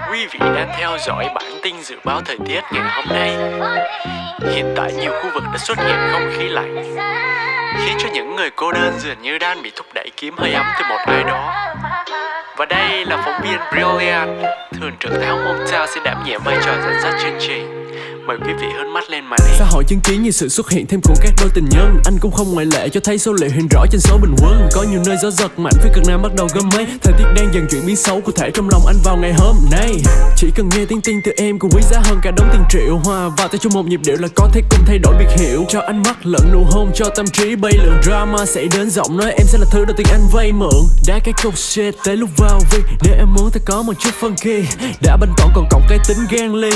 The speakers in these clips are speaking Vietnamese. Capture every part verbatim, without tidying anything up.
Quý vị đang theo dõi bản tin dự báo thời tiết ngày hôm nay. Hiện tại nhiều khu vực đã xuất hiện không khí lạnh, khiến cho những người cô đơn dường như đang bị thúc đẩy kiếm hơi ấm từ một ai đó. Và đây là phóng viên Brilliant, thường trực tháng Mông Trao sẽ đảm nhiệm vai trò dẫn dắt chương trình. Mời quý vị hướng mắt lên màn hình. Xã hội chứng kiến như sự xuất hiện thêm của các đôi tình nhân. Anh cũng không ngoại lệ, cho thấy số liệu hiện rõ trên số bình quân. Có nhiều nơi gió giật mạnh, phía cực Nam bắt đầu gom mây. Thời tiết đang dần chuyển biến xấu, cụ thể trong lòng anh vào ngày hôm nay. Chỉ cần nghe tiếng tin từ em cũng quý giá hơn cả đống tiền triệu. Hòa vào tay trong một nhịp điệu là có thể cùng thay đổi biệt hiệu. Cho ánh mắt lẫn nụ hôn, cho tâm trí bay lượn. Drama xảy đến giọng nói em sẽ là thứ đầu tiên anh vay mượn. Đá cái câu shit tới lúc vào vì để em muốn ta có một chút funky. Đã banh tỏn còn cộng cái tính gan ly.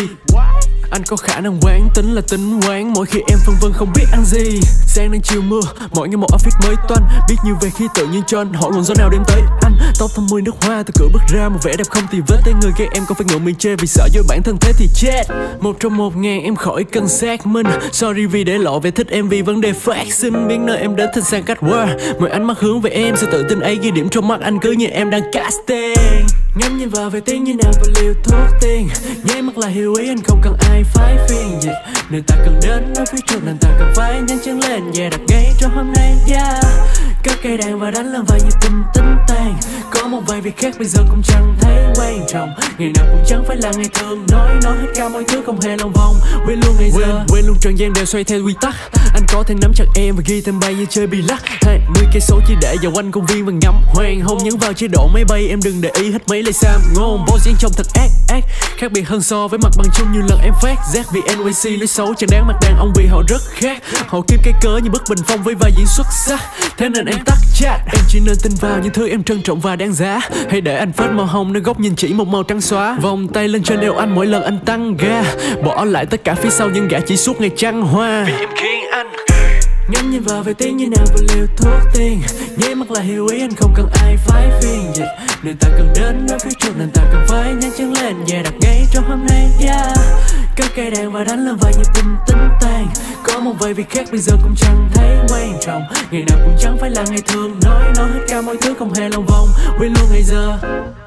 Anh có khả năng quán tính là tính quán mỗi khi em phân vân không biết ăn gì. Sáng đang chiều mưa, mỗi ngày một outfit mới toanh. Biết nhiều về khí tự nhiên cho anh hỏi nguồn gió nào đem tới anh. Tóc thơm mùi nước hoa từ cửa bước ra, một vẻ đẹp không tì vết. Tới người ghét em còn phải ngượng miệng chê vì sợ với bản thân thế thì chết. Một trong một ngàn em khỏi cần xác minh. Sorry vì để lộ về thích em vì vấn đề phát sinh. Biết nơi em đến thành sang cách qua. Mọi ánh mắt hướng về em, sự tự tin ấy ghi điểm trong mắt anh cứ như em đang casting. Ngắm nhìn vào về tiếng như nào và liều thuốc tiên. Nháy mắt là hiểu ý anh không cần ai phải phiên dịch. Nơi ta cần đến ở phía trước nên ta cần phải nhanh chân lên. Yeah, đặt ngay trong hôm nay, yeah. Cất cây đàn và đánh lên vai như tình tính tàn. Có một vài việc khác bây giờ cũng chẳng thấy quan trọng. Ngày nào cũng chẳng phải là ngày thường. Nói nói hết cả mọi thứ không hề lòng vòng. Quên luôn ngày giờ, quên, quên luôn trần gian đều xoay theo quy tắc. Anh có thể nắm chặt em và ghi thêm bay như chơi bị lắc. Hai mươi cây số chỉ để vào quanh công viên và ngắm hoàng hôn. Nhấn vào chế độ máy bay em đừng để ý hết mấy lời sam ngôn. Boss diễn trông thật ác ác, khác biệt hơn so với mặt bằng chung nhiều lần em phát giác. Vì en y xê lối xấu chẳng đáng mặt đàn ông vì họ rất khác. Họ kiếm cái cớ như bức bình phong với vai diễn xuất sắc. Thế nên em tắt chat. Em chỉ nên tin vào những thứ em trân trọng và đáng giá. Hãy để anh phết màu hồng nơi góc nhìn chỉ một màu trắng xóa. Vòng tay lên trên eo anh mỗi lần anh tăng ga. Bỏ lại tất cả phía sau những gã chỉ suốt ngày trăng hoa. Vì em khiến anh ngắm nhìn vào về tiếng như nào và liều thuốc tiên. Nháy mắt là hiểu ý anh không cần ai phải phiên dịch. Nơi ta cần đến ở phía trước nên ta cần phải nhanh chân lên. Yeah, đặt ngay trong hôm nay, yeah. Cất cây đàn và đánh lên vai như tình tính tàn. Có một vài việc khác bây giờ cũng chẳng thấy quan trọng. Ngày nào cũng chẳng phải là ngày thường. Nói nói hết cả mọi thứ không hề lòng vòng. Quên luôn ngày giờ.